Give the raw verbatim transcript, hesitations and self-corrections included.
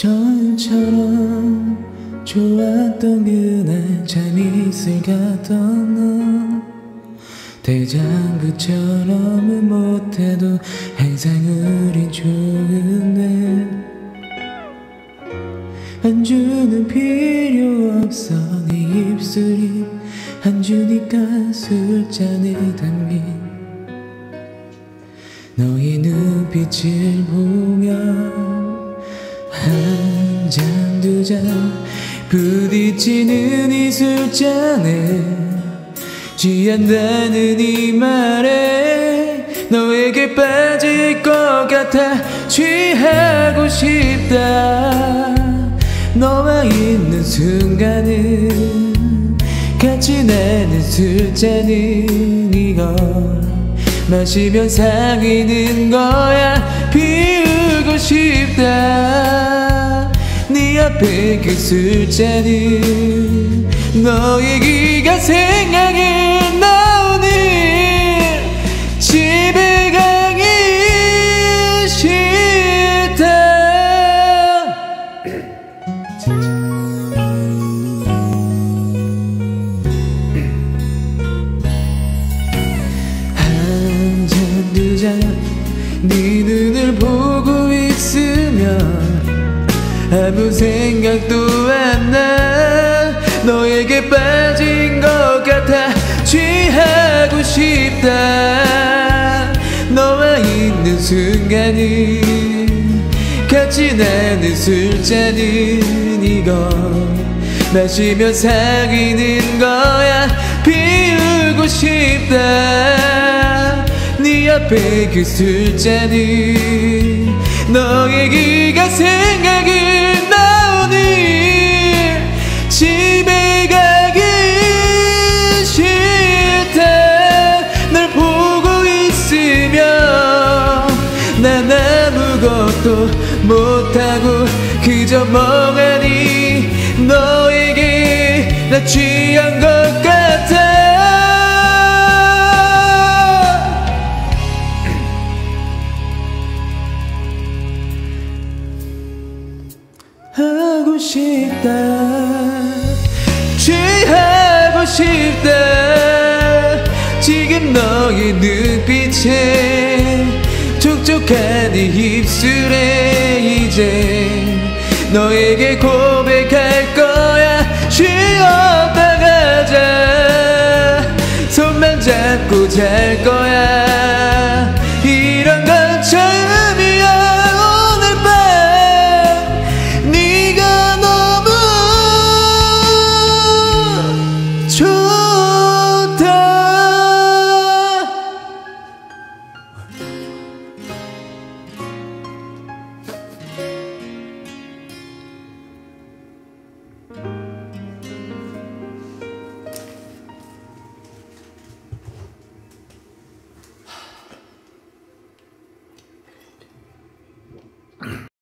저녁처럼 좋았던 그날 참 있을까 너 대장부처럼은 못해도 항상 우린 좋은데 안주는 필요 없어 네 입술이 안주니까 술잔에 담긴 너의 눈빛을 보면 한 잔 두 잔 부딪히는 이 술잔에 취한다는 이 말에 너에게 빠질 것 같아 취하고 싶다 너와 있는 순간은 같이 나는 술잔은 이걸 마시면 사귀는 거야 피우고 싶다 네 앞에 그 술잔은 너의 귀가 생각이 나 오늘 집에 가기 싫다 한 잔 두 잔 네 눈을 보고 있으면 아무 생각도 안 나 너에게 빠진 것 같아 취하고 싶다 너와 있는 순간은 같이 나는 술잔은 이걸 마시며 사귀는 거야 피우고 싶다 네 앞에 그 술잔은 너의 귀가 생각이 나 오늘 집에 가기 싫다 널 보고 있으면 난 아무것도 못하고 그저 멍하니 너에게 나 취한 것 같아 하고 싶다 취하고 싶다 지금 너의 눈빛에 촉촉한 네 입술에 이제 너에게 고백할 거야 쉬었다 가자 손만 잡고 잘 거야